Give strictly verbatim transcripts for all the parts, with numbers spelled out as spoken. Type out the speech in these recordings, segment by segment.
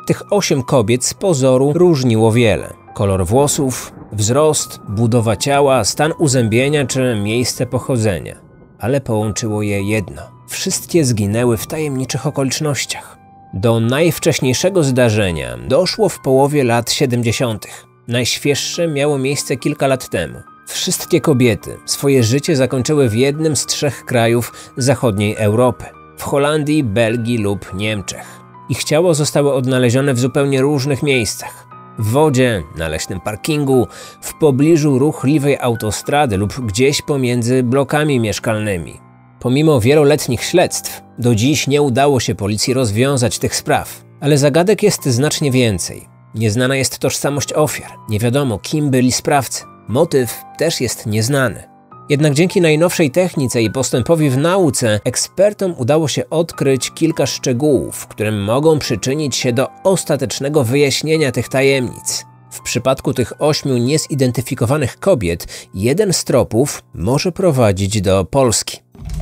Tych osiem kobiet z pozoru różniło wiele. Kolor włosów, wzrost, budowa ciała, stan uzębienia czy miejsce pochodzenia. Ale połączyło je jedno. Wszystkie zginęły w tajemniczych okolicznościach. Do najwcześniejszego zdarzenia doszło w połowie lat siedemdziesiątych. Najświeższe miało miejsce kilka lat temu. Wszystkie kobiety swoje życie zakończyły w jednym z trzech krajów zachodniej Europy. W Holandii, Belgii lub Niemczech. Ich ciało zostały odnalezione w zupełnie różnych miejscach. W wodzie, na leśnym parkingu, w pobliżu ruchliwej autostrady lub gdzieś pomiędzy blokami mieszkalnymi. Pomimo wieloletnich śledztw, do dziś nie udało się policji rozwiązać tych spraw. Ale zagadek jest znacznie więcej. Nieznana jest tożsamość ofiar, nie wiadomo kim byli sprawcy. Motyw też jest nieznany. Jednak dzięki najnowszej technice i postępowi w nauce ekspertom udało się odkryć kilka szczegółów, które mogą przyczynić się do ostatecznego wyjaśnienia tych tajemnic. W przypadku tych ośmiu niezidentyfikowanych kobiet jeden z tropów może prowadzić do Polski.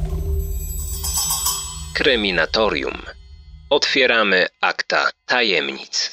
Kryminatorium. Otwieramy akta tajemnic.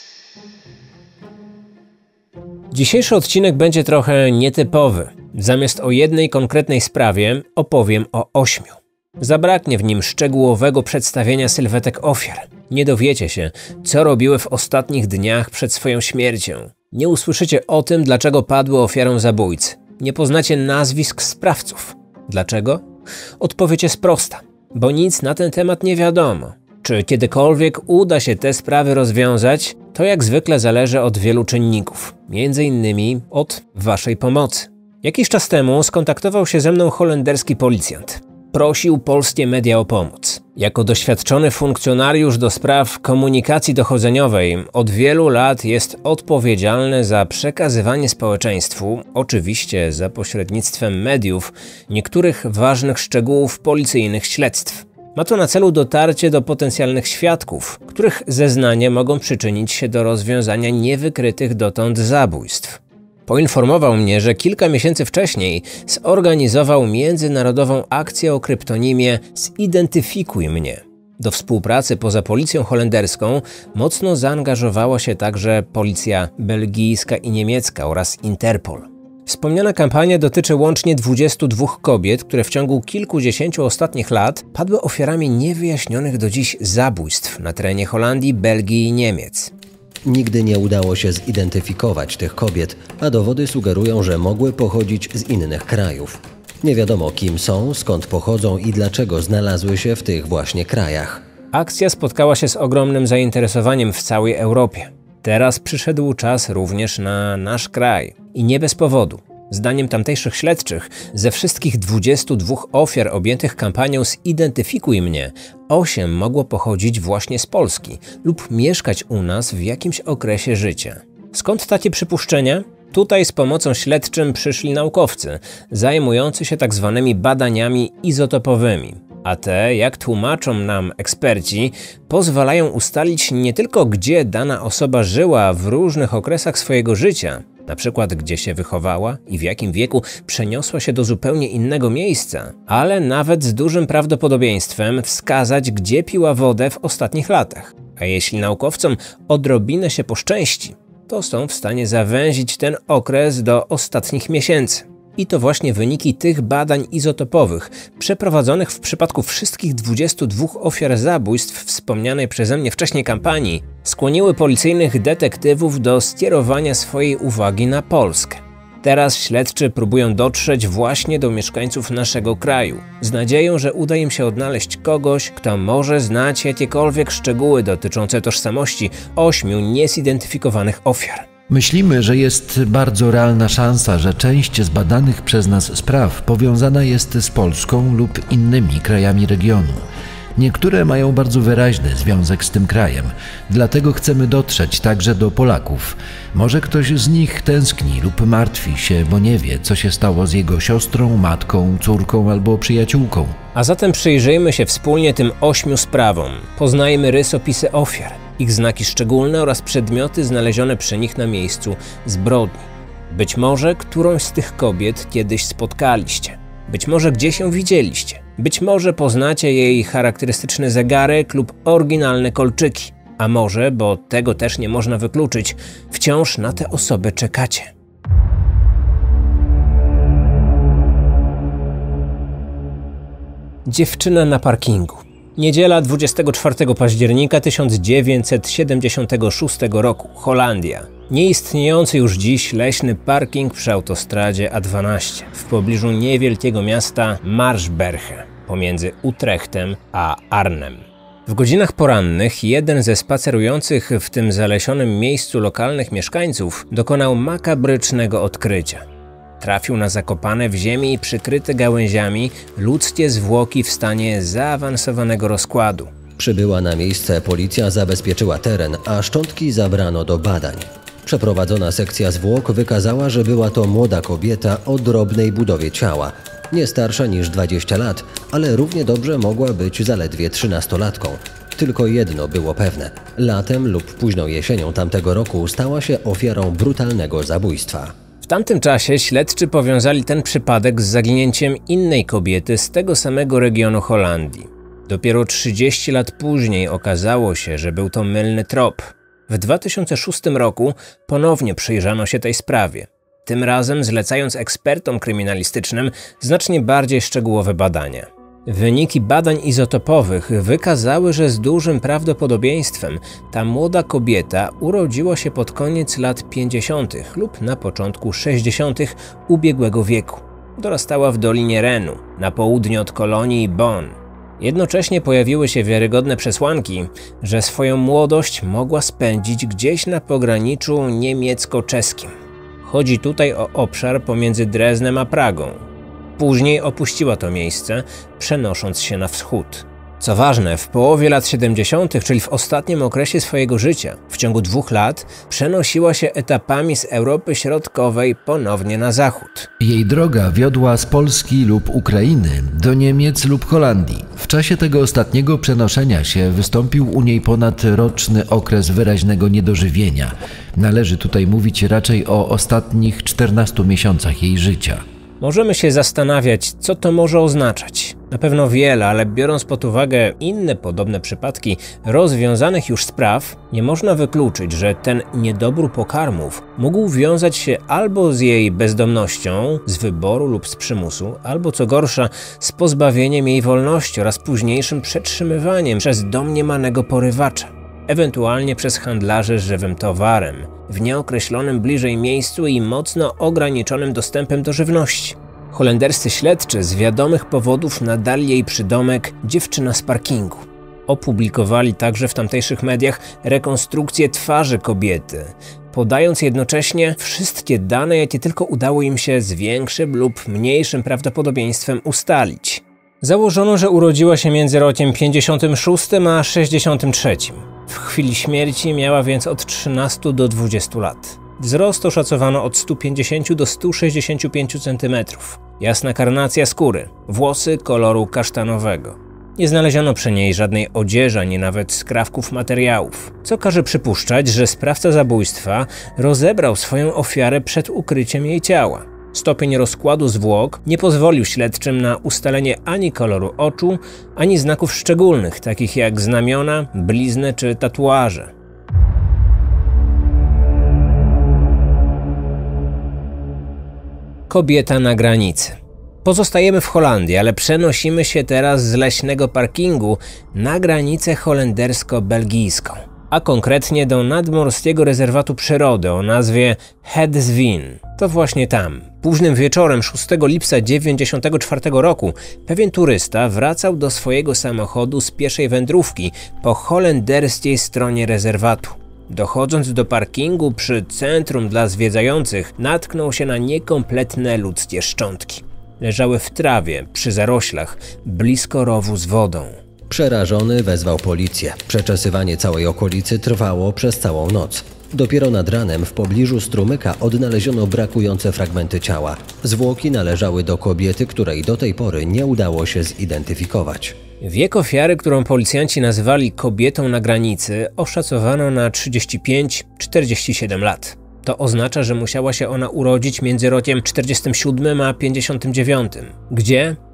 Dzisiejszy odcinek będzie trochę nietypowy. Zamiast o jednej konkretnej sprawie opowiem o ośmiu. Zabraknie w nim szczegółowego przedstawienia sylwetek ofiar. Nie dowiecie się, co robiły w ostatnich dniach przed swoją śmiercią. Nie usłyszycie o tym, dlaczego padły ofiarą zabójcy. Nie poznacie nazwisk sprawców. Dlaczego? Odpowiedź jest prosta, bo nic na ten temat nie wiadomo. Czy kiedykolwiek uda się te sprawy rozwiązać, to jak zwykle zależy od wielu czynników, między innymi od waszej pomocy. Jakiś czas temu skontaktował się ze mną holenderski policjant. Prosił polskie media o pomoc. Jako doświadczony funkcjonariusz do spraw komunikacji dochodzeniowej od wielu lat jest odpowiedzialny za przekazywanie społeczeństwu, oczywiście za pośrednictwem mediów, niektórych ważnych szczegółów policyjnych śledztw. Ma to na celu dotarcie do potencjalnych świadków, których zeznania mogą przyczynić się do rozwiązania niewykrytych dotąd zabójstw. Poinformował mnie, że kilka miesięcy wcześniej zorganizował międzynarodową akcję o kryptonimie Zidentyfikuj mnie. Do współpracy poza policją holenderską mocno zaangażowała się także policja belgijska i niemiecka oraz Interpol. Wspomniana kampania dotyczy łącznie dwudziestu dwóch kobiet, które w ciągu kilkudziesięciu ostatnich lat padły ofiarami niewyjaśnionych do dziś zabójstw na terenie Holandii, Belgii i Niemiec. Nigdy nie udało się zidentyfikować tych kobiet, a dowody sugerują, że mogły pochodzić z innych krajów. Nie wiadomo kim są, skąd pochodzą i dlaczego znalazły się w tych właśnie krajach. Akcja spotkała się z ogromnym zainteresowaniem w całej Europie. Teraz przyszedł czas również na nasz kraj. I nie bez powodu. Zdaniem tamtejszych śledczych, ze wszystkich dwudziestu dwóch ofiar objętych kampanią Zidentyfikuj mnie, osiem mogło pochodzić właśnie z Polski lub mieszkać u nas w jakimś okresie życia. Skąd takie przypuszczenia? Tutaj z pomocą śledczym przyszli naukowcy, zajmujący się tak zwanymi badaniami izotopowymi. A te, jak tłumaczą nam eksperci, pozwalają ustalić nie tylko gdzie dana osoba żyła w różnych okresach swojego życia, na przykład gdzie się wychowała i w jakim wieku przeniosła się do zupełnie innego miejsca, ale nawet z dużym prawdopodobieństwem wskazać, gdzie piła wodę w ostatnich latach. A jeśli naukowcom odrobinę się poszczęści, to są w stanie zawęzić ten okres do ostatnich miesięcy. I to właśnie wyniki tych badań izotopowych, przeprowadzonych w przypadku wszystkich dwudziestu dwóch ofiar zabójstw wspomnianej przeze mnie wcześniej kampanii, skłoniły policyjnych detektywów do skierowania swojej uwagi na Polskę. Teraz śledczy próbują dotrzeć właśnie do mieszkańców naszego kraju, z nadzieją, że uda im się odnaleźć kogoś, kto może znać jakiekolwiek szczegóły dotyczące tożsamości ośmiu niezidentyfikowanych ofiar. Myślimy, że jest bardzo realna szansa, że część z badanych przez nas spraw powiązana jest z Polską lub innymi krajami regionu. Niektóre mają bardzo wyraźny związek z tym krajem, dlatego chcemy dotrzeć także do Polaków. Może ktoś z nich tęskni lub martwi się, bo nie wie, co się stało z jego siostrą, matką, córką albo przyjaciółką. A zatem przyjrzyjmy się wspólnie tym ośmiu sprawom. Poznajmy rysopisy ofiar, ich znaki szczególne oraz przedmioty znalezione przy nich na miejscu zbrodni. Być może którąś z tych kobiet kiedyś spotkaliście. Być może gdzieś ją widzieliście. Być może poznacie jej charakterystyczny zegarek lub oryginalne kolczyki. A może, bo tego też nie można wykluczyć, wciąż na te osoby czekacie. Dziewczyna na parkingu. Niedziela dwudziestego czwartego października tysiąc dziewięćset siedemdziesiątego szóstego roku, Holandia. Nieistniejący już dziś leśny parking przy autostradzie A dwanaście w pobliżu niewielkiego miasta Marsbergen pomiędzy Utrechtem a Arnhem. W godzinach porannych jeden ze spacerujących w tym zalesionym miejscu lokalnych mieszkańców dokonał makabrycznego odkrycia. Trafił na zakopane w ziemi i przykryte gałęziami ludzkie zwłoki w stanie zaawansowanego rozkładu. Przybyła na miejsce policja zabezpieczyła teren, a szczątki zabrano do badań. Przeprowadzona sekcja zwłok wykazała, że była to młoda kobieta o drobnej budowie ciała. Nie starsza niż dwadzieścia lat, ale równie dobrze mogła być zaledwie trzynastolatką. Tylko jedno było pewne. Latem lub późną jesienią tamtego roku stała się ofiarą brutalnego zabójstwa. W tamtym czasie śledczy powiązali ten przypadek z zaginięciem innej kobiety z tego samego regionu Holandii. Dopiero trzydzieści lat później okazało się, że był to mylny trop. W dwa tysiące szóstym roku ponownie przyjrzano się tej sprawie. Tym razem zlecając ekspertom kryminalistycznym znacznie bardziej szczegółowe badania. Wyniki badań izotopowych wykazały, że z dużym prawdopodobieństwem ta młoda kobieta urodziła się pod koniec lat pięćdziesiątych lub na początku sześćdziesiątych ubiegłego wieku. Dorastała w Dolinie Renu, na południe od kolonii Bonn. Jednocześnie pojawiły się wiarygodne przesłanki, że swoją młodość mogła spędzić gdzieś na pograniczu niemiecko-czeskim. Chodzi tutaj o obszar pomiędzy Dreznem a Pragą. Później opuściła to miejsce, przenosząc się na wschód. Co ważne, w połowie lat siedemdziesiątych, czyli w ostatnim okresie swojego życia, w ciągu dwóch lat, przenosiła się etapami z Europy Środkowej ponownie na zachód. Jej droga wiodła z Polski lub Ukrainy do Niemiec lub Holandii. W czasie tego ostatniego przenoszenia się wystąpił u niej ponadroczny okres wyraźnego niedożywienia. Należy tutaj mówić raczej o ostatnich czternastu miesiącach jej życia. Możemy się zastanawiać, co to może oznaczać. Na pewno wiele, ale biorąc pod uwagę inne podobne przypadki rozwiązanych już spraw, nie można wykluczyć, że ten niedobór pokarmów mógł wiązać się albo z jej bezdomnością, z wyboru lub z przymusu, albo co gorsza, z pozbawieniem jej wolności oraz późniejszym przetrzymywaniem przez domniemanego porywacza, ewentualnie przez handlarzy żywym towarem, w nieokreślonym bliżej miejscu i mocno ograniczonym dostępem do żywności. Holenderscy śledczy z wiadomych powodów nadali jej przydomek dziewczyna z parkingu. Opublikowali także w tamtejszych mediach rekonstrukcję twarzy kobiety, podając jednocześnie wszystkie dane, jakie tylko udało im się z większym lub mniejszym prawdopodobieństwem ustalić. Założono, że urodziła się między rokiem pięćdziesiątym szóstym a sześćdziesiątym trzecim. W chwili śmierci miała więc od trzynastu do dwudziestu lat. Wzrost oszacowano od stu pięćdziesięciu do stu sześćdziesięciu pięciu centymetrów. Jasna karnacja skóry, włosy koloru kasztanowego. Nie znaleziono przy niej żadnej odzieży, ani nawet skrawków materiałów, co każe przypuszczać, że sprawca zabójstwa rozebrał swoją ofiarę przed ukryciem jej ciała. Stopień rozkładu zwłok nie pozwolił śledczym na ustalenie ani koloru oczu, ani znaków szczególnych, takich jak znamiona, blizny czy tatuaże. Kobieta na granicy. Pozostajemy w Holandii, ale przenosimy się teraz z leśnego parkingu na granicę holendersko-belgijską, a konkretnie do nadmorskiego rezerwatu przyrody o nazwie Het Zwin. To właśnie tam. Późnym wieczorem szóstego lipca dziewięćdziesiątego czwartego roku pewien turysta wracał do swojego samochodu z pieszej wędrówki po holenderskiej stronie rezerwatu. Dochodząc do parkingu przy centrum dla zwiedzających, natknął się na niekompletne ludzkie szczątki. Leżały w trawie, przy zaroślach, blisko rowu z wodą. Przerażony wezwał policję. Przeczesywanie całej okolicy trwało przez całą noc. Dopiero nad ranem w pobliżu strumyka odnaleziono brakujące fragmenty ciała. Zwłoki należały do kobiety, której do tej pory nie udało się zidentyfikować. Wiek ofiary, którą policjanci nazwali kobietą na granicy, oszacowano na trzydzieści pięć do czterdziestu siedmiu lat. To oznacza, że musiała się ona urodzić między rokiem czterdziestym siódmym a pięćdziesiątym dziewiątym. Gdzie?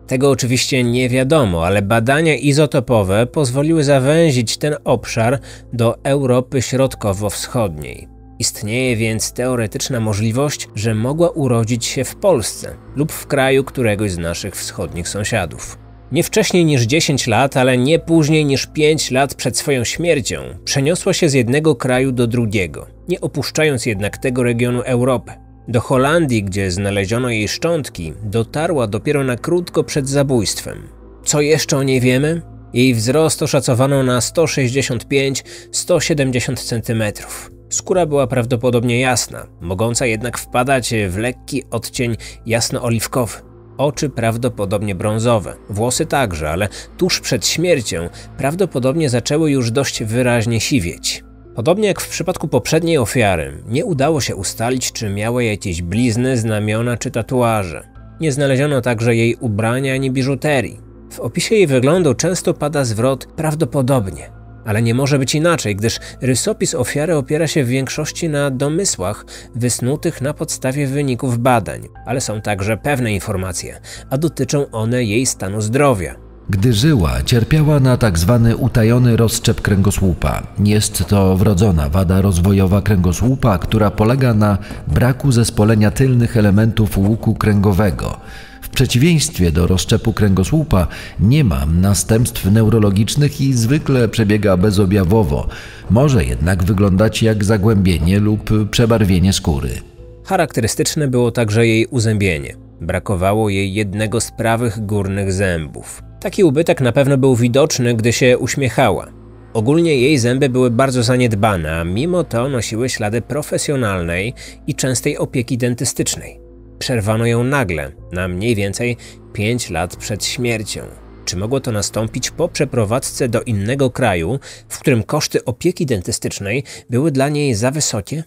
Tego oczywiście nie wiadomo, ale badania izotopowe pozwoliły zawęzić ten obszar do Europy Środkowo-Wschodniej. Istnieje więc teoretyczna możliwość, że mogła urodzić się w Polsce lub w kraju któregoś z naszych wschodnich sąsiadów. Nie wcześniej niż dziesięć lat, ale nie później niż pięć lat przed swoją śmiercią przeniosła się z jednego kraju do drugiego, nie opuszczając jednak tego regionu Europy. Do Holandii, gdzie znaleziono jej szczątki, dotarła dopiero na krótko przed zabójstwem. Co jeszcze o niej wiemy? Jej wzrost oszacowano na sto sześćdziesiąt pięć do stu siedemdziesięciu centymetrów. Skóra była prawdopodobnie jasna, mogąca jednak wpadać w lekki odcień jasno-oliwkowy. Oczy prawdopodobnie brązowe, włosy także, ale tuż przed śmiercią prawdopodobnie zaczęły już dość wyraźnie siwieć. Podobnie jak w przypadku poprzedniej ofiary, nie udało się ustalić, czy miała jakieś blizny, znamiona czy tatuaże. Nie znaleziono także jej ubrania ani biżuterii. W opisie jej wyglądu często pada zwrot prawdopodobnie, ale nie może być inaczej, gdyż rysopis ofiary opiera się w większości na domysłach wysnutych na podstawie wyników badań, ale są także pewne informacje, a dotyczą one jej stanu zdrowia. Gdy żyła, cierpiała na tak zwany utajony rozszczep kręgosłupa. Jest to wrodzona wada rozwojowa kręgosłupa, która polega na braku zespolenia tylnych elementów łuku kręgowego. W przeciwieństwie do rozszczepu kręgosłupa nie ma następstw neurologicznych i zwykle przebiega bezobjawowo. Może jednak wyglądać jak zagłębienie lub przebarwienie skóry. Charakterystyczne było także jej uzębienie. Brakowało jej jednego z prawych górnych zębów. Taki ubytek na pewno był widoczny, gdy się uśmiechała. Ogólnie jej zęby były bardzo zaniedbane, a mimo to nosiły ślady profesjonalnej i częstej opieki dentystycznej. Przerwano ją nagle, na mniej więcej pięć lat przed śmiercią. Czy mogło to nastąpić po przeprowadzce do innego kraju, w którym koszty opieki dentystycznej były dla niej za wysokie?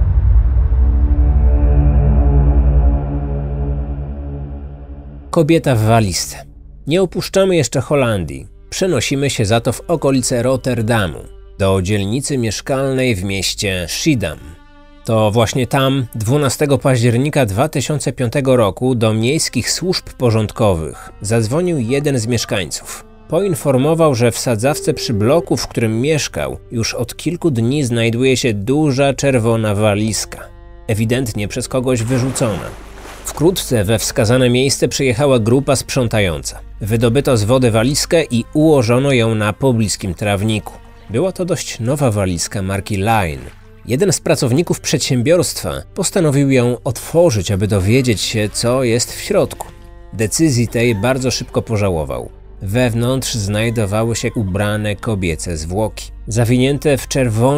Kobieta w walizce. Nie opuszczamy jeszcze Holandii. Przenosimy się za to w okolice Rotterdamu, do dzielnicy mieszkalnej w mieście Schiedam. To właśnie tam dwunastego października dwa tysiące piątego roku do miejskich służb porządkowych zadzwonił jeden z mieszkańców. Poinformował, że w sadzawce przy bloku, w którym mieszkał, już od kilku dni znajduje się duża czerwona walizka, ewidentnie przez kogoś wyrzucona. Wkrótce we wskazane miejsce przyjechała grupa sprzątająca. Wydobyto z wody walizkę i ułożono ją na pobliskim trawniku. Była to dość nowa walizka marki Line. Jeden z pracowników przedsiębiorstwa postanowił ją otworzyć, aby dowiedzieć się, co jest w środku. Decyzji tej bardzo szybko pożałował. Wewnątrz znajdowały się ubrane kobiece zwłoki, zawinięte w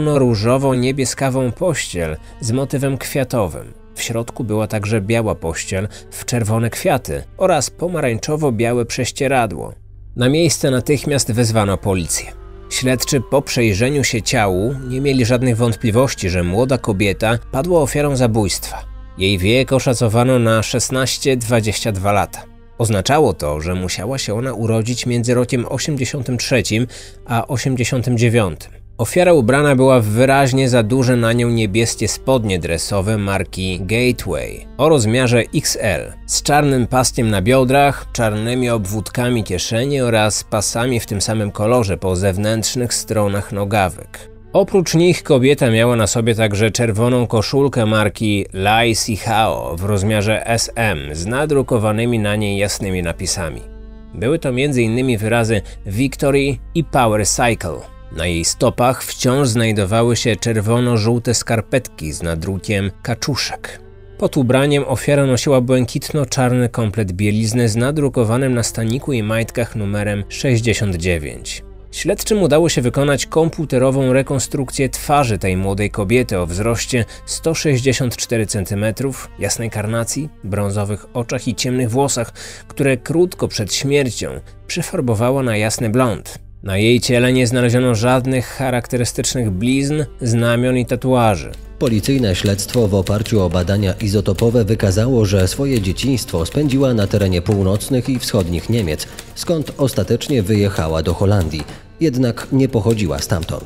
czerwono-różowo-niebieskawą pościel z motywem kwiatowym. W środku była także biała pościel w czerwone kwiaty oraz pomarańczowo-białe prześcieradło. Na miejsce natychmiast wezwano policję. Śledczy po przejrzeniu się ciału nie mieli żadnych wątpliwości, że młoda kobieta padła ofiarą zabójstwa. Jej wiek oszacowano na szesnaście dwadzieścia dwa lata. Oznaczało to, że musiała się ona urodzić między rokiem osiemdziesiątym trzecim a osiemdziesiątym dziewiątym. Ofiara ubrana była w wyraźnie za duże na nią niebieskie spodnie dresowe marki Gateway o rozmiarze X L z czarnym paskiem na biodrach, czarnymi obwódkami kieszeni oraz pasami w tym samym kolorze po zewnętrznych stronach nogawek. Oprócz nich kobieta miała na sobie także czerwoną koszulkę marki Lai Sihao w rozmiarze S M z nadrukowanymi na niej jasnymi napisami. Były to między innymi wyrazy Victory i Power Cycle. Na jej stopach wciąż znajdowały się czerwono-żółte skarpetki z nadrukiem kaczuszek. Pod ubraniem ofiara nosiła błękitno-czarny komplet bielizny z nadrukowanym na staniku i majtkach numerem sześćdziesiąt dziewięć. Śledczym udało się wykonać komputerową rekonstrukcję twarzy tej młodej kobiety o wzroście sto sześćdziesiąt cztery centymetry, jasnej karnacji, brązowych oczach i ciemnych włosach, które krótko przed śmiercią przefarbowała na jasny blond. Na jej ciele nie znaleziono żadnych charakterystycznych blizn, znamion i tatuaży. Policyjne śledztwo w oparciu o badania izotopowe wykazało, że swoje dzieciństwo spędziła na terenie północnych i wschodnich Niemiec, skąd ostatecznie wyjechała do Holandii, jednak nie pochodziła stamtąd.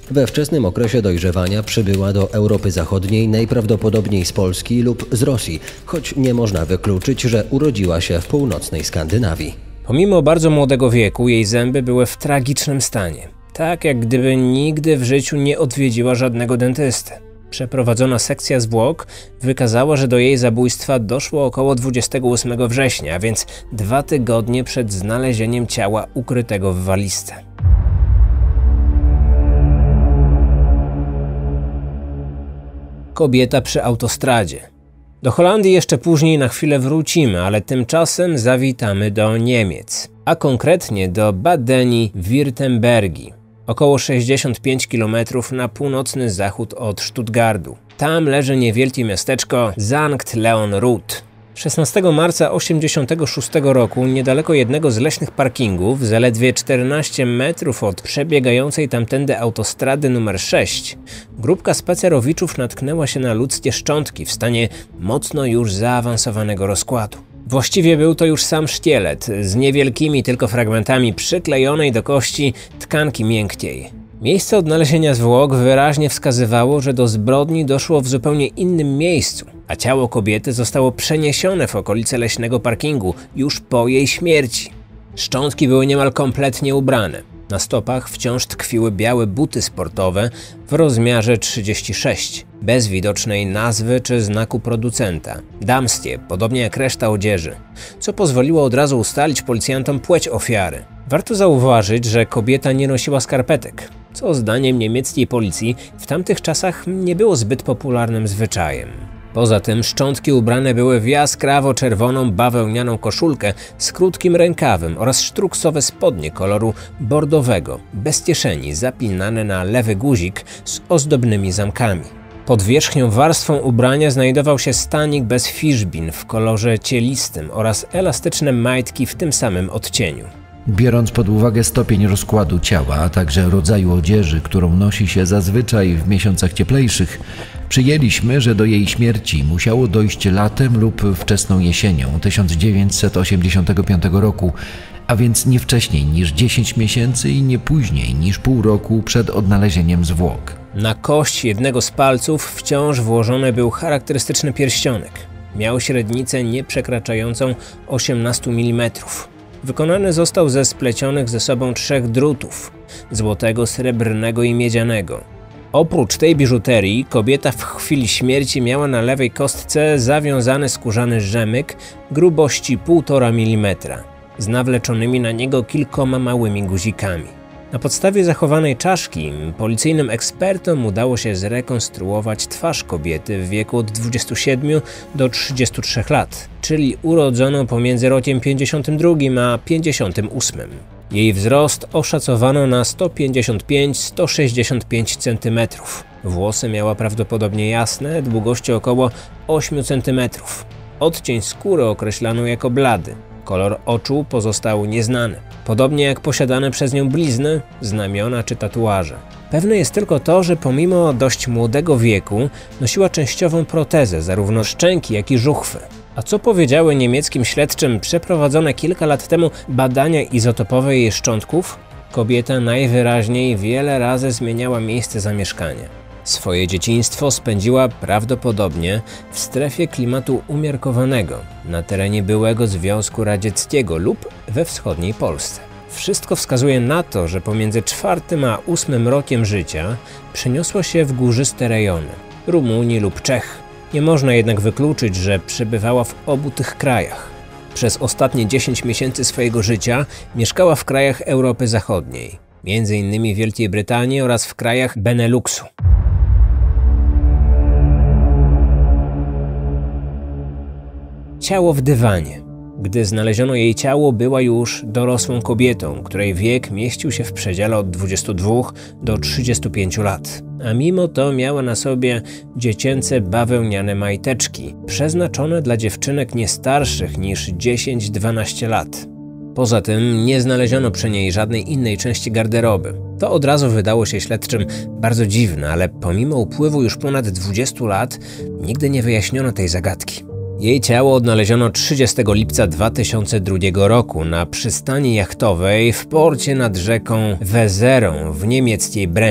We wczesnym okresie dojrzewania przybyła do Europy Zachodniej najprawdopodobniej z Polski lub z Rosji, choć nie można wykluczyć, że urodziła się w północnej Skandynawii. Pomimo bardzo młodego wieku jej zęby były w tragicznym stanie. Tak jak gdyby nigdy w życiu nie odwiedziła żadnego dentysty. Przeprowadzona sekcja zwłok wykazała, że do jej zabójstwa doszło około dwudziestego ósmego września, a więc dwa tygodnie przed znalezieniem ciała ukrytego w walizce. Kobieta przy autostradzie. Do Holandii jeszcze później na chwilę wrócimy, ale tymczasem zawitamy do Niemiec, a konkretnie do Badeni-Württembergi, około sześćdziesiąt pięć kilometrów na północny zachód od Stuttgartu. Tam leży niewielkie miasteczko Sankt Leon-Roth. szesnastego marca osiemdziesiątego szóstego roku, niedaleko jednego z leśnych parkingów, zaledwie czternaście metrów od przebiegającej tamtędy autostrady numer sześć, grupka spacerowiczów natknęła się na ludzkie szczątki w stanie mocno już zaawansowanego rozkładu. Właściwie był to już sam szkielet, z niewielkimi tylko fragmentami przyklejonej do kości tkanki miękkiej. Miejsce odnalezienia zwłok wyraźnie wskazywało, że do zbrodni doszło w zupełnie innym miejscu, a ciało kobiety zostało przeniesione w okolice leśnego parkingu już po jej śmierci. Szczątki były niemal kompletnie ubrane. Na stopach wciąż tkwiły białe buty sportowe w rozmiarze trzydzieści sześć, bez widocznej nazwy czy znaku producenta. Damskie, podobnie jak reszta odzieży, co pozwoliło od razu ustalić policjantom płeć ofiary. Warto zauważyć, że kobieta nie nosiła skarpetek, co zdaniem niemieckiej policji w tamtych czasach nie było zbyt popularnym zwyczajem. Poza tym szczątki ubrane były w jaskrawo-czerwoną bawełnianą koszulkę z krótkim rękawem oraz sztruksowe spodnie koloru bordowego, bez kieszeni, zapinane na lewy guzik z ozdobnymi zamkami. Pod wierzchnią warstwą ubrania znajdował się stanik bez fiszbin w kolorze cielistym oraz elastyczne majtki w tym samym odcieniu. Biorąc pod uwagę stopień rozkładu ciała, a także rodzaju odzieży, którą nosi się zazwyczaj w miesiącach cieplejszych, przyjęliśmy, że do jej śmierci musiało dojść latem lub wczesną jesienią tysiąc dziewięćset osiemdziesiątego piątego roku, a więc nie wcześniej niż dziesięć miesięcy i nie później niż pół roku przed odnalezieniem zwłok. Na kość jednego z palców wciąż włożony był charakterystyczny pierścionek. Miał średnicę nie przekraczającą osiemnastu milimetrów. Wykonany został ze splecionych ze sobą trzech drutów – złotego, srebrnego i miedzianego. Oprócz tej biżuterii kobieta w chwili śmierci miała na lewej kostce zawiązany skórzany rzemyk grubości półtora milimetra z nawleczonymi na niego kilkoma małymi guzikami. Na podstawie zachowanej czaszki policyjnym ekspertom udało się zrekonstruować twarz kobiety w wieku od dwudziestu siedmiu do trzydziestu trzech lat, czyli urodzoną pomiędzy rokiem pięćdziesiątym drugim a pięćdziesiątym ósmym. Jej wzrost oszacowano na sto pięćdziesiąt pięć do stu sześćdziesięciu pięciu centymetrów. Włosy miała prawdopodobnie jasne, długości około ośmiu centymetrów. Odcień skóry określano jako blady. Kolor oczu pozostał nieznany, podobnie jak posiadane przez nią blizny, znamiona czy tatuaże. Pewne jest tylko to, że pomimo dość młodego wieku nosiła częściową protezę zarówno szczęki, jak i żuchwy. A co powiedziały niemieckim śledczym przeprowadzone kilka lat temu badania izotopowe jej szczątków? Kobieta najwyraźniej wiele razy zmieniała miejsce zamieszkania. Swoje dzieciństwo spędziła prawdopodobnie w strefie klimatu umiarkowanego, na terenie byłego Związku Radzieckiego lub we wschodniej Polsce. Wszystko wskazuje na to, że pomiędzy czwartym a ósmym rokiem życia przeniosła się w górzyste rejony Rumunii lub Czech. Nie można jednak wykluczyć, że przebywała w obu tych krajach. Przez ostatnie dziesięć miesięcy swojego życia mieszkała w krajach Europy Zachodniej, między innymi Wielkiej Brytanii oraz w krajach Beneluxu. Ciało w dywanie. Gdy znaleziono jej ciało, była już dorosłą kobietą, której wiek mieścił się w przedziale od dwudziestu dwóch do trzydziestu pięciu lat. A mimo to miała na sobie dziecięce bawełniane majteczki, przeznaczone dla dziewczynek nie starszych niż dziesięć do dwunastu lat. Poza tym nie znaleziono przy niej żadnej innej części garderoby. To od razu wydało się śledczym bardzo dziwne, ale pomimo upływu już ponad dwudziestu lat nigdy nie wyjaśniono tej zagadki. Jej ciało odnaleziono trzydziestego lipca dwa tysiące drugiego roku na przystani jachtowej w porcie nad rzeką Wezerą w niemieckiej Bremie.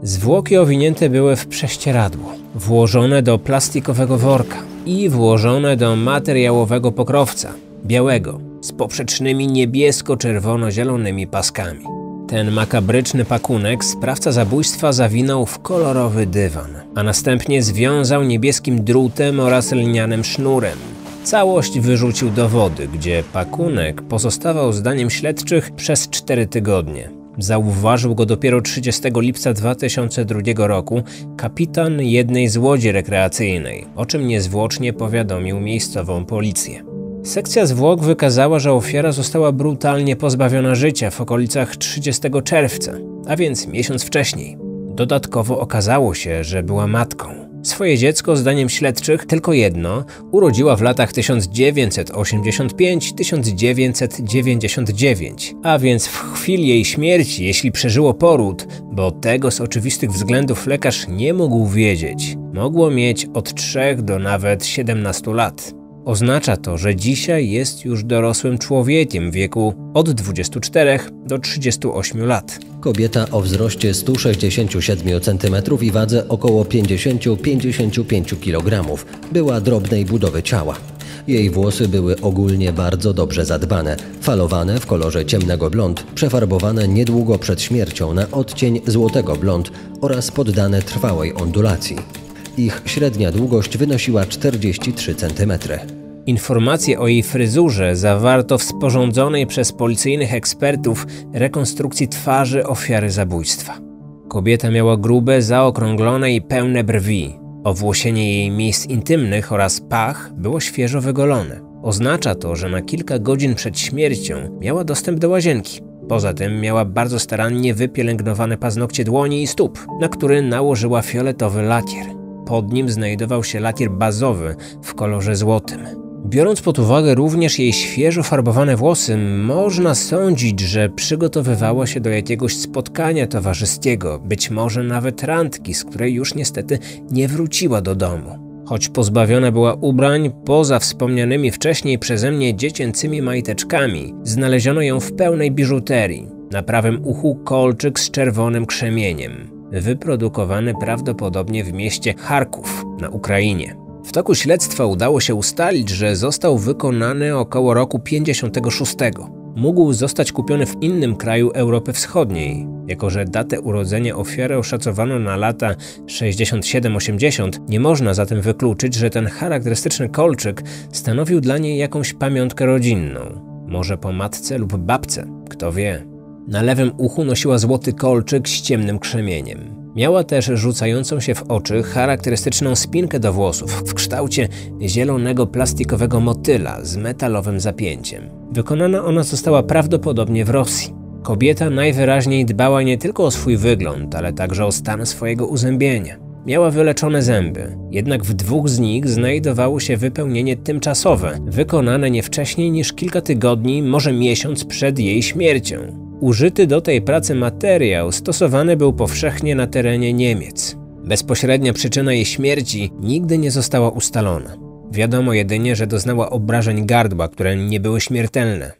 Zwłoki owinięte były w prześcieradło, włożone do plastikowego worka i włożone do materiałowego pokrowca, białego, z poprzecznymi niebiesko-czerwono-zielonymi paskami. Ten makabryczny pakunek sprawca zabójstwa zawinął w kolorowy dywan, a następnie związał niebieskim drutem oraz lnianym sznurem. Całość wyrzucił do wody, gdzie pakunek pozostawał zdaniem śledczych przez cztery tygodnie. Zauważył go dopiero trzydziestego lipca dwa tysiące drugiego roku kapitan jednej z łodzi rekreacyjnej, o czym niezwłocznie powiadomił miejscową policję. Sekcja zwłok wykazała, że ofiara została brutalnie pozbawiona życia w okolicach trzydziestego czerwca, a więc miesiąc wcześniej. Dodatkowo okazało się, że była matką. Swoje dziecko, zdaniem śledczych, tylko jedno, urodziła w latach tysiąc dziewięćset osiemdziesiąt piąty do tysiąc dziewięćset dziewięćdziesiątego dziewiątego, a więc w chwili jej śmierci, jeśli przeżyło poród, bo tego z oczywistych względów lekarz nie mógł wiedzieć, mogło mieć od trzech do nawet siedemnastu lat. Oznacza to, że dzisiaj jest już dorosłym człowiekiem w wieku od dwudziestu czterech do trzydziestu ośmiu lat. Kobieta o wzroście stu sześćdziesięciu siedmiu centymetrów i wadze około pięćdziesięciu do pięćdziesięciu pięciu kilogramów. Była drobnej budowy ciała. Jej włosy były ogólnie bardzo dobrze zadbane, falowane w kolorze ciemnego blond, przefarbowane niedługo przed śmiercią na odcień złotego blond oraz poddane trwałej ondulacji. Ich średnia długość wynosiła czterdzieści trzy centymetry. Informacje o jej fryzurze zawarto w sporządzonej przez policyjnych ekspertów rekonstrukcji twarzy ofiary zabójstwa. Kobieta miała grube, zaokrąglone i pełne brwi. Owłosienie jej miejsc intymnych oraz pach było świeżo wygolone. Oznacza to, że na kilka godzin przed śmiercią miała dostęp do łazienki. Poza tym miała bardzo starannie wypielęgnowane paznokcie dłoni i stóp, na które nałożyła fioletowy lakier. Pod nim znajdował się lakier bazowy w kolorze złotym. Biorąc pod uwagę również jej świeżo farbowane włosy, można sądzić, że przygotowywała się do jakiegoś spotkania towarzyskiego, być może nawet randki, z której już niestety nie wróciła do domu. Choć pozbawiona była ubrań, poza wspomnianymi wcześniej przeze mnie dziecięcymi majteczkami, znaleziono ją w pełnej biżuterii. Na prawym uchu kolczyk z czerwonym krzemieniem, wyprodukowany prawdopodobnie w mieście Charków na Ukrainie. W toku śledztwa udało się ustalić, że został wykonany około roku pięćdziesiątego szóstego. Mógł zostać kupiony w innym kraju Europy Wschodniej. Jako że datę urodzenia ofiary oszacowano na lata sześćdziesiąt siedem osiemdziesiąt, nie można zatem wykluczyć, że ten charakterystyczny kolczyk stanowił dla niej jakąś pamiątkę rodzinną. Może po matce lub babce, kto wie. Na lewym uchu nosiła złoty kolczyk z ciemnym krzemieniem. Miała też rzucającą się w oczy charakterystyczną spinkę do włosów w kształcie zielonego plastikowego motyla z metalowym zapięciem. Wykonana ona została prawdopodobnie w Rosji. Kobieta najwyraźniej dbała nie tylko o swój wygląd, ale także o stan swojego uzębienia. Miała wyleczone zęby, jednak w dwóch z nich znajdowało się wypełnienie tymczasowe, wykonane nie wcześniej niż kilka tygodni, może miesiąc przed jej śmiercią. Użyty do tej pracy materiał stosowany był powszechnie na terenie Niemiec. Bezpośrednia przyczyna jej śmierci nigdy nie została ustalona. Wiadomo jedynie, że doznała obrażeń gardła, które nie były śmiertelne.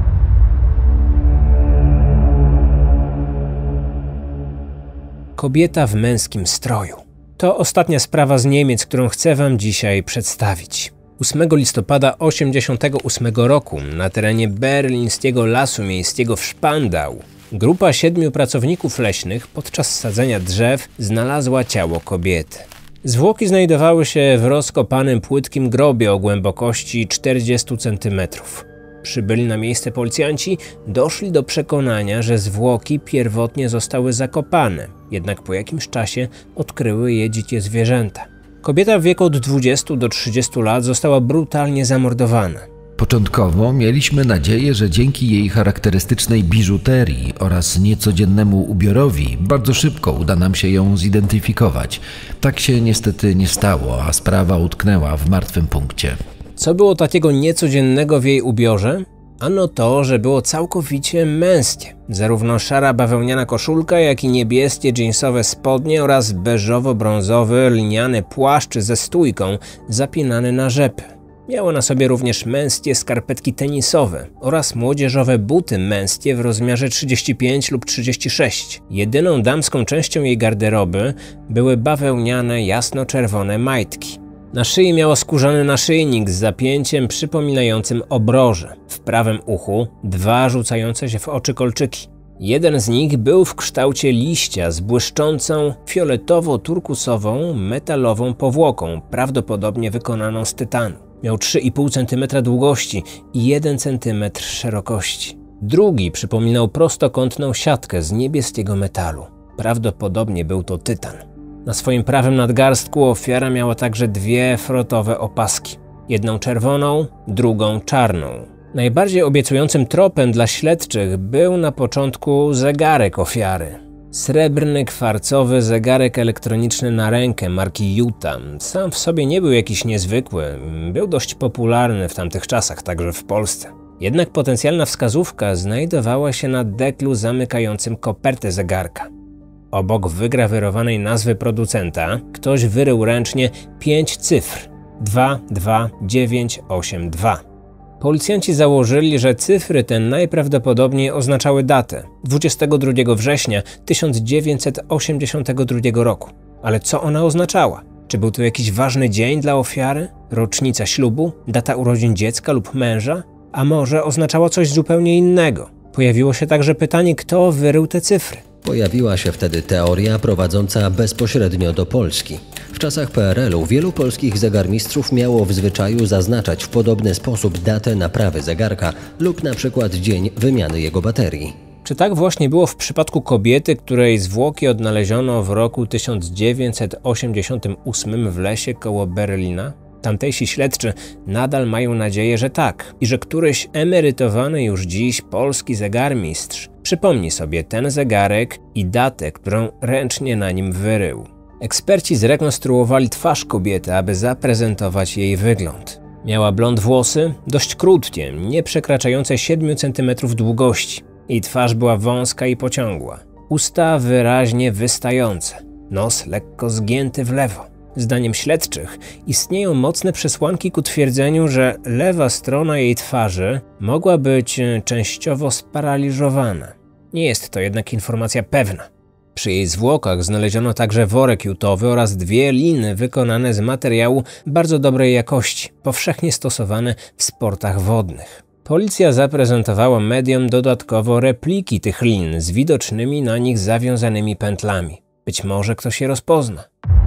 Kobieta w męskim stroju. To ostatnia sprawa z Niemiec, którą chcę wam dzisiaj przedstawić. ósmego listopada tysiąc dziewięćset osiemdziesiątego ósmego roku na terenie berlińskiego Lasu Miejskiego w Spandau grupa siedmiu pracowników leśnych podczas sadzenia drzew znalazła ciało kobiety. Zwłoki znajdowały się w rozkopanym płytkim grobie o głębokości czterdziestu centymetrów. Przybyli na miejsce policjanci doszli do przekonania, że zwłoki pierwotnie zostały zakopane, jednak po jakimś czasie odkryły je dzikie zwierzęta. Kobieta w wieku od dwudziestu do trzydziestu lat została brutalnie zamordowana. Początkowo mieliśmy nadzieję, że dzięki jej charakterystycznej biżuterii oraz niecodziennemu ubiorowi bardzo szybko uda nam się ją zidentyfikować. Tak się niestety nie stało, a sprawa utknęła w martwym punkcie. Co było takiego niecodziennego w jej ubiorze? Ano to, że było całkowicie męskie. Zarówno szara bawełniana koszulka, jak i niebieskie dżinsowe spodnie oraz beżowo-brązowy lniany płaszcz ze stójką zapinany na rzepy. Miała na sobie również męskie skarpetki tenisowe oraz młodzieżowe buty męskie w rozmiarze trzydzieści pięć lub trzydzieści sześć. Jedyną damską częścią jej garderoby były bawełniane jasno-czerwone majtki. Na szyi miała skórzany naszyjnik z zapięciem przypominającym obroże. W prawym uchu dwa rzucające się w oczy kolczyki. Jeden z nich był w kształcie liścia z błyszczącą, fioletowo-turkusową, metalową powłoką, prawdopodobnie wykonaną z tytanu. Miał trzy i pół centymetra długości i jeden centymetr szerokości. Drugi przypominał prostokątną siatkę z niebieskiego metalu. Prawdopodobnie był to tytan. Na swoim prawym nadgarstku ofiara miała także dwie frotowe opaski. Jedną czerwoną, drugą czarną. Najbardziej obiecującym tropem dla śledczych był na początku zegarek ofiary. Srebrny, kwarcowy zegarek elektroniczny na rękę marki Juta. Sam w sobie nie był jakiś niezwykły, był dość popularny w tamtych czasach, także w Polsce. Jednak potencjalna wskazówka znajdowała się na deklu zamykającym kopertę zegarka. Obok wygrawerowanej nazwy producenta ktoś wyrył ręcznie pięć cyfr dwa dwa dziewięć osiem dwa. Policjanci założyli, że cyfry te najprawdopodobniej oznaczały datę dwudziestego drugiego września tysiąc dziewięćset osiemdziesiątego drugiego roku. Ale co ona oznaczała? Czy był to jakiś ważny dzień dla ofiary? Rocznica ślubu? Data urodzin dziecka lub męża? A może oznaczała coś zupełnie innego? Pojawiło się także pytanie, kto wyrył te cyfry. Pojawiła się wtedy teoria prowadząca bezpośrednio do Polski. W czasach P R L u wielu polskich zegarmistrzów miało w zwyczaju zaznaczać w podobny sposób datę naprawy zegarka lub na przykład dzień wymiany jego baterii. Czy tak właśnie było w przypadku kobiety, której zwłoki odnaleziono w roku tysiąc dziewięćset osiemdziesiątym ósmym w lesie koło Berlina? Tamtejsi śledczy nadal mają nadzieję, że tak i że któryś emerytowany już dziś polski zegarmistrz przypomni sobie ten zegarek i datę, którą ręcznie na nim wyrył. Eksperci zrekonstruowali twarz kobiety, aby zaprezentować jej wygląd. Miała blond włosy, dość krótkie, nie przekraczające siedmiu centymetrów długości. Jej twarz była wąska i pociągła. Usta wyraźnie wystające, nos lekko zgięty w lewo. Zdaniem śledczych istnieją mocne przesłanki ku twierdzeniu, że lewa strona jej twarzy mogła być częściowo sparaliżowana. Nie jest to jednak informacja pewna. Przy jej zwłokach znaleziono także worek jutowy oraz dwie liny wykonane z materiału bardzo dobrej jakości, powszechnie stosowane w sportach wodnych. Policja zaprezentowała mediom dodatkowo repliki tych lin z widocznymi na nich zawiązanymi pętlami. Być może ktoś je rozpozna.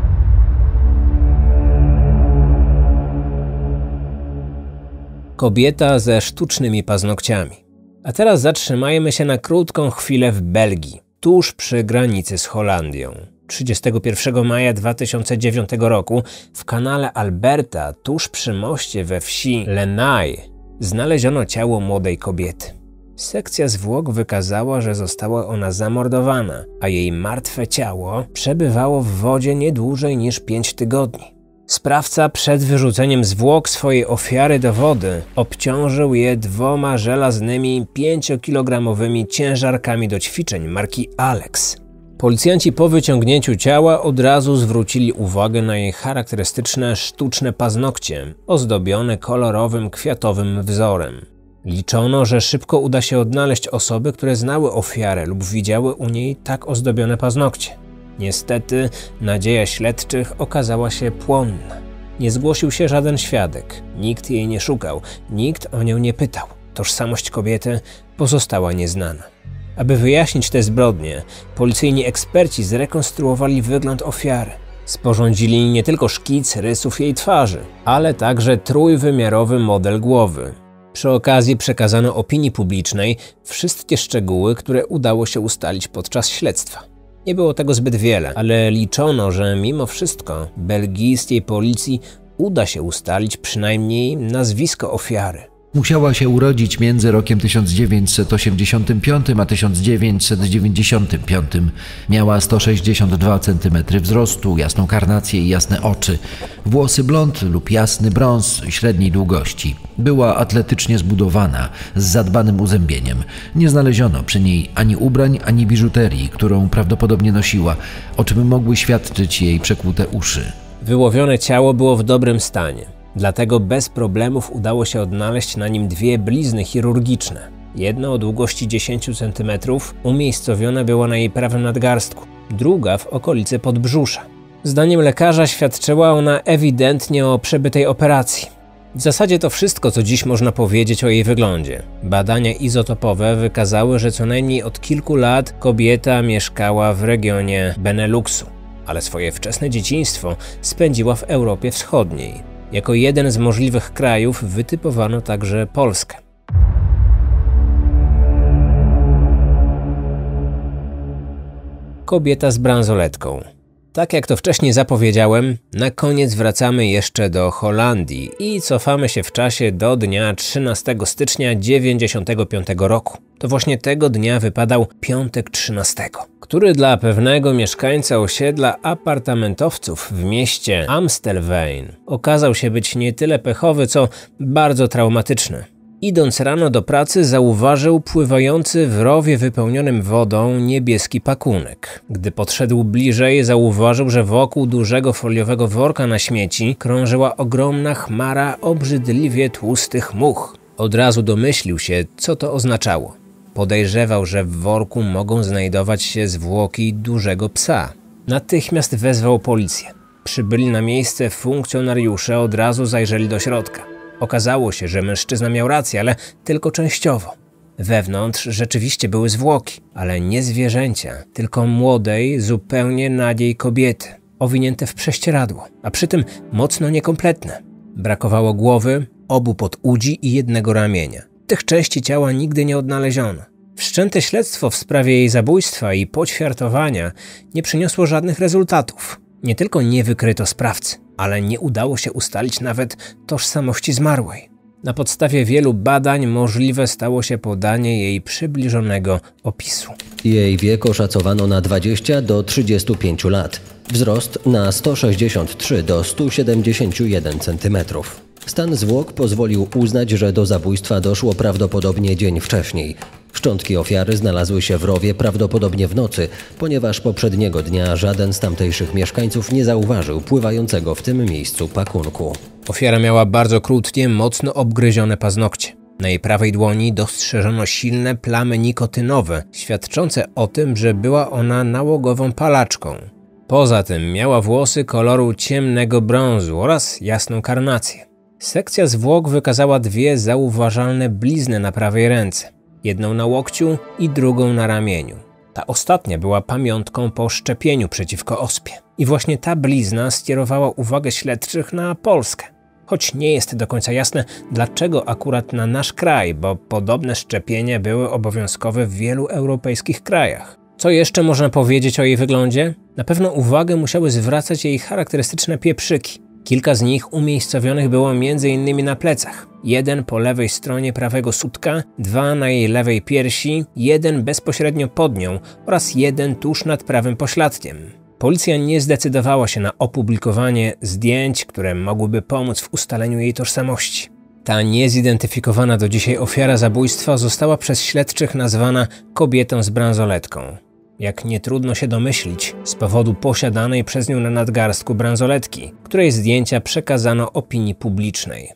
Kobieta ze sztucznymi paznokciami. A teraz zatrzymajmy się na krótką chwilę w Belgii, tuż przy granicy z Holandią. trzydziestego pierwszego maja dwa tysiące dziewiątego roku w kanale Alberta, tuż przy moście we wsi Lenay, znaleziono ciało młodej kobiety. Sekcja zwłok wykazała, że została ona zamordowana, a jej martwe ciało przebywało w wodzie nie dłużej niż pięć tygodni. Sprawca przed wyrzuceniem zwłok swojej ofiary do wody obciążył je dwoma żelaznymi pięciokilogramowymi ciężarkami do ćwiczeń marki Alex. Policjanci po wyciągnięciu ciała od razu zwrócili uwagę na jej charakterystyczne sztuczne paznokcie, ozdobione kolorowym kwiatowym wzorem. Liczono, że szybko uda się odnaleźć osoby, które znały ofiarę lub widziały u niej tak ozdobione paznokcie. Niestety nadzieja śledczych okazała się płonna. Nie zgłosił się żaden świadek, nikt jej nie szukał, nikt o nią nie pytał. Tożsamość kobiety pozostała nieznana. Aby wyjaśnić te zbrodnie, policyjni eksperci zrekonstruowali wygląd ofiary. Sporządzili nie tylko szkic rysów jej twarzy, ale także trójwymiarowy model głowy. Przy okazji przekazano opinii publicznej wszystkie szczegóły, które udało się ustalić podczas śledztwa. Nie było tego zbyt wiele, ale liczono, że mimo wszystko belgijskiej policji uda się ustalić przynajmniej nazwisko ofiary. Musiała się urodzić między rokiem tysiąc dziewięćset osiemdziesiątym piątym a tysiąc dziewięćset dziewięćdziesiątym piątym. Miała sto sześćdziesiąt dwa centymetry wzrostu, jasną karnację i jasne oczy. Włosy blond lub jasny brąz średniej długości. Była atletycznie zbudowana, z zadbanym uzębieniem. Nie znaleziono przy niej ani ubrań, ani biżuterii, którą prawdopodobnie nosiła, o czym mogły świadczyć jej przekłute uszy. Wyłowione ciało było w dobrym stanie. Dlatego bez problemów udało się odnaleźć na nim dwie blizny chirurgiczne. Jedna o długości dziesięć centymetrów umiejscowiona była na jej prawym nadgarstku, druga w okolicy podbrzusza. Zdaniem lekarza świadczyła ona ewidentnie o przebytej operacji. W zasadzie to wszystko, co dziś można powiedzieć o jej wyglądzie. Badania izotopowe wykazały, że co najmniej od kilku lat kobieta mieszkała w regionie Beneluxu, ale swoje wczesne dzieciństwo spędziła w Europie Wschodniej. Jako jeden z możliwych krajów wytypowano także Polskę. Kobieta z bransoletką. Tak jak to wcześniej zapowiedziałem, na koniec wracamy jeszcze do Holandii i cofamy się w czasie do dnia trzynastego stycznia tysiąc dziewięćset dziewięćdziesiątego piątego roku. To właśnie tego dnia wypadał piątek trzynastego, który dla pewnego mieszkańca osiedla apartamentowców w mieście Amstelveen okazał się być nie tyle pechowy, co bardzo traumatyczny. Idąc rano do pracy, zauważył pływający w rowie wypełnionym wodą niebieski pakunek. Gdy podszedł bliżej, zauważył, że wokół dużego foliowego worka na śmieci krążyła ogromna chmara obrzydliwie tłustych much. Od razu domyślił się, co to oznaczało. Podejrzewał, że w worku mogą znajdować się zwłoki dużego psa. Natychmiast wezwał policję. Przybyli na miejsce funkcjonariusze od razu zajrzeli do środka. Okazało się, że mężczyzna miał rację, ale tylko częściowo. Wewnątrz rzeczywiście były zwłoki, ale nie zwierzęcia, tylko młodej, zupełnie nagiej kobiety, owinięte w prześcieradło, a przy tym mocno niekompletne. Brakowało głowy, obu podudzi i jednego ramienia. Tych części ciała nigdy nie odnaleziono. Wszczęte śledztwo w sprawie jej zabójstwa i poćwiartowania nie przyniosło żadnych rezultatów. Nie tylko nie wykryto sprawcy, ale nie udało się ustalić nawet tożsamości zmarłej. Na podstawie wielu badań możliwe stało się podanie jej przybliżonego opisu. Jej wiek oszacowano na dwadzieścia do trzydziestu pięciu lat. Wzrost na sto sześćdziesiąt trzy do stu siedemdziesięciu jeden centymetrów. Stan zwłok pozwolił uznać, że do zabójstwa doszło prawdopodobnie dzień wcześniej. Szczątki ofiary znalazły się w rowie prawdopodobnie w nocy, ponieważ poprzedniego dnia żaden z tamtejszych mieszkańców nie zauważył pływającego w tym miejscu pakunku. Ofiara miała bardzo krótkie, mocno obgryzione paznokcie. Na jej prawej dłoni dostrzeżono silne plamy nikotynowe, świadczące o tym, że była ona nałogową palaczką. Poza tym miała włosy koloru ciemnego brązu oraz jasną karnację. Sekcja zwłok wykazała dwie zauważalne blizny na prawej ręce. Jedną na łokciu i drugą na ramieniu. Ta ostatnia była pamiątką po szczepieniu przeciwko ospie. I właśnie ta blizna skierowała uwagę śledczych na Polskę. Choć nie jest do końca jasne, dlaczego akurat na nasz kraj, bo podobne szczepienia były obowiązkowe w wielu europejskich krajach. Co jeszcze można powiedzieć o jej wyglądzie? Na pewno uwagę musiały zwracać jej charakterystyczne pieprzyki. Kilka z nich umiejscowionych było między innymi na plecach. Jeden po lewej stronie prawego sutka, dwa na jej lewej piersi, jeden bezpośrednio pod nią oraz jeden tuż nad prawym pośladkiem. Policja nie zdecydowała się na opublikowanie zdjęć, które mogłyby pomóc w ustaleniu jej tożsamości. Ta niezidentyfikowana do dzisiaj ofiara zabójstwa została przez śledczych nazwana kobietą z bransoletką. Jak nie trudno się domyślić, z powodu posiadanej przez nią na nadgarstku bransoletki, której zdjęcia przekazano opinii publicznej.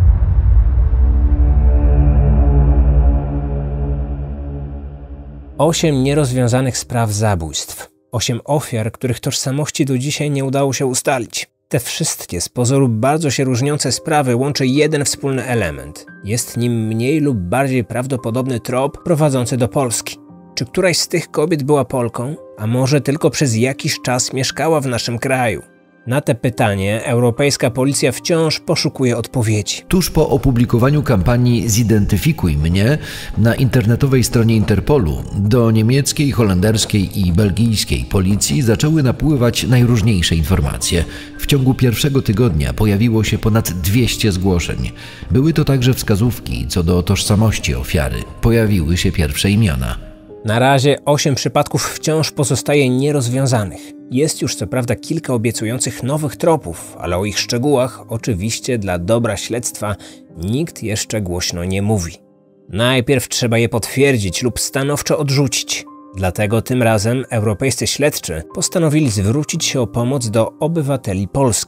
Osiem nierozwiązanych spraw zabójstw. Osiem ofiar, których tożsamości do dzisiaj nie udało się ustalić. Te wszystkie z pozoru bardzo się różniące sprawy łączy jeden wspólny element. Jest nim mniej lub bardziej prawdopodobny trop prowadzący do Polski. Czy któraś z tych kobiet była Polką, a może tylko przez jakiś czas mieszkała w naszym kraju? Na te pytanie europejska policja wciąż poszukuje odpowiedzi. Tuż po opublikowaniu kampanii Zidentyfikuj mnie na internetowej stronie Interpolu do niemieckiej, holenderskiej i belgijskiej policji zaczęły napływać najróżniejsze informacje. W ciągu pierwszego tygodnia pojawiło się ponad dwieście zgłoszeń. Były to także wskazówki co do tożsamości ofiary. Pojawiły się pierwsze imiona. Na razie osiem przypadków wciąż pozostaje nierozwiązanych. Jest już co prawda kilka obiecujących nowych tropów, ale o ich szczegółach oczywiście dla dobra śledztwa nikt jeszcze głośno nie mówi. Najpierw trzeba je potwierdzić lub stanowczo odrzucić. Dlatego tym razem europejscy śledczy postanowili zwrócić się o pomoc do obywateli Polski.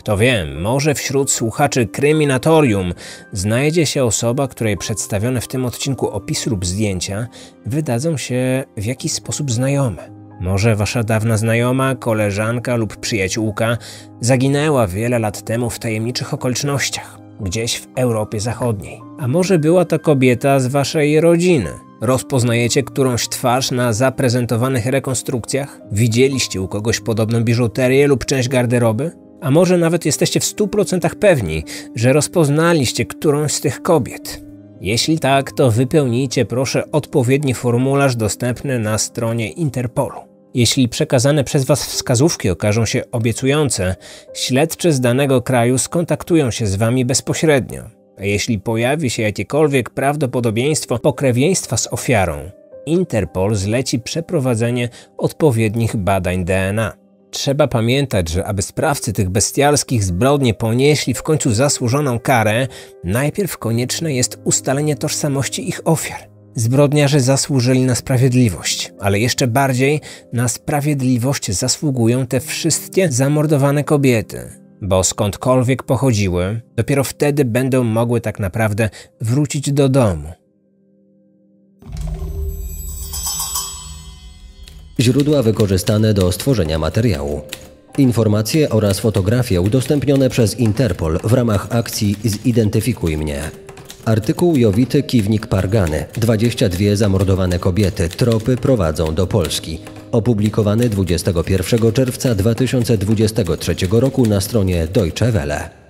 Kto wie, może wśród słuchaczy Kryminatorium znajdzie się osoba, której przedstawione w tym odcinku opisy lub zdjęcia wydadzą się w jakiś sposób znajome. Może wasza dawna znajoma, koleżanka lub przyjaciółka zaginęła wiele lat temu w tajemniczych okolicznościach, gdzieś w Europie Zachodniej. A może była to kobieta z waszej rodziny? Rozpoznajecie którąś twarz na zaprezentowanych rekonstrukcjach? Widzieliście u kogoś podobną biżuterię lub część garderoby? A może nawet jesteście w stu procentach pewni, że rozpoznaliście którąś z tych kobiet? Jeśli tak, to wypełnijcie proszę odpowiedni formularz dostępny na stronie Interpolu. Jeśli przekazane przez was wskazówki okażą się obiecujące, śledczy z danego kraju skontaktują się z wami bezpośrednio. A jeśli pojawi się jakiekolwiek prawdopodobieństwo pokrewieństwa z ofiarą, Interpol zleci przeprowadzenie odpowiednich badań D N A. Trzeba pamiętać, że aby sprawcy tych bestialskich zbrodni ponieśli w końcu zasłużoną karę, najpierw konieczne jest ustalenie tożsamości ich ofiar. Zbrodniarze zasłużyli na sprawiedliwość, ale jeszcze bardziej na sprawiedliwość zasługują te wszystkie zamordowane kobiety, bo skądkolwiek pochodziły, dopiero wtedy będą mogły tak naprawdę wrócić do domu. Źródła wykorzystane do stworzenia materiału. Informacje oraz fotografie udostępnione przez Interpol w ramach akcji Zidentyfikuj mnie. Artykuł Jowity Kiwnik-Pargany. dwadzieścia dwie zamordowane kobiety. Tropy prowadzą do Polski. Opublikowany dwudziestego pierwszego czerwca dwa tysiące dwudziestego trzeciego roku na stronie Deutsche Welle.